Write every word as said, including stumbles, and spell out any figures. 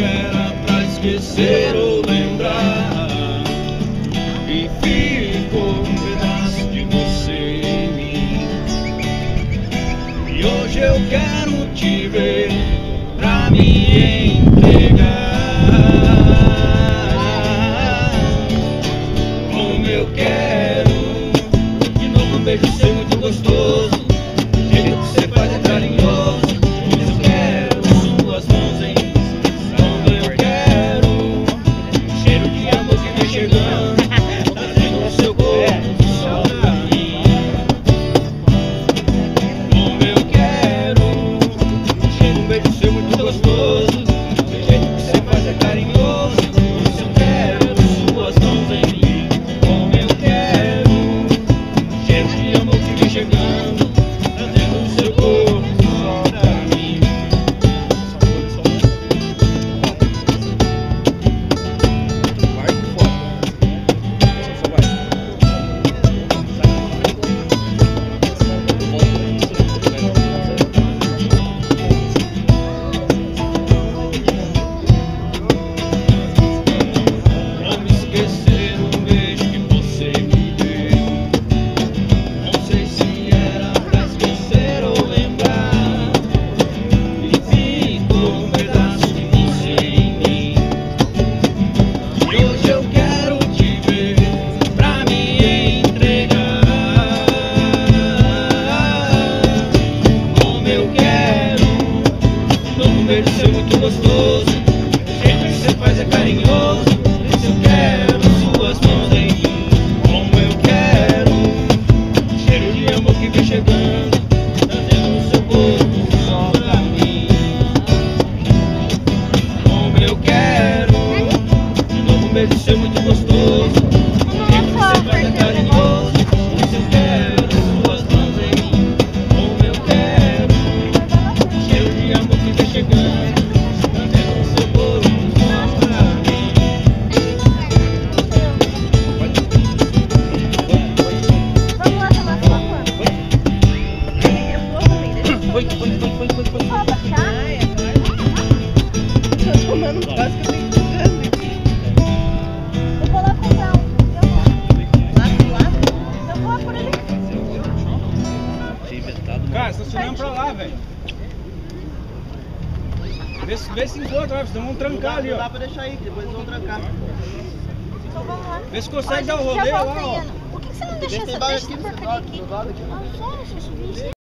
era pra esquecer ou lembrar, e ficou um pedaço de você em mim. E hoje eu quero te ver pra me entregar. Como eu quero de novo um beijo seu muito gostoso, o jeito que você faz é carinhoso. Mas eu quero suas mãos em mim. Como eu quero o cheiro de amor que vem chegando, trazendo o seu corpo só pra mim. Como eu quero um beijo seu muito gostoso, o jeito que você faz é carinhoso. Mas eu quero suas mãos em mim. Como eu quero o cheiro de amor que vem chegando, trazendo o seu corpo só pra mim. Vai com foco. Só vai. Como esquecer o beijo que você me deu? Não sei se era pra esquecer ou lembrar, e ficou um pedaço de você em mim. E hoje eu quero te ver pra me entregar. Como eu quero um beijo seu muito gostoso, o jeito que você faz é carinhoso. Mas eu quero suas mãos em mim. Como eu quero o cheiro de amor que vem chegando, trazendo o seu corpo só pra mim. Como eu quero de novo um beijo seu muito gostoso, o jeito que você faz é carinhoso. Mas eu quero suas mãos em mim. Como eu quero o cheiro de amor que vem chegando, trazendo o seu corpo só pra mim. Vamos lá tomar copa? Foi, foi, foi, foi, foi, foi. Copa, tá? Tô tomando quase que eu tenho que ir aqui. Eu vou lá comprar um. Eu vou. Lá do lado. Eu vou lá por ali. Tinha inventado. Cara, estacionamos pra lá, velho. Vê, se- vê se encontra, ó, senão vamos trancar ali, Não dá ó. pra deixar aí, que depois eles vão trancar. Então vamos lá. Vê se consegue Ó, dar o gente, rolê já lá, voltei, ó. Ana. Por que que você não deixa Tem essa, vaga deixa aqui essa do porcaria lado, aqui? do lado aqui. Ah, sério, você subiu isso?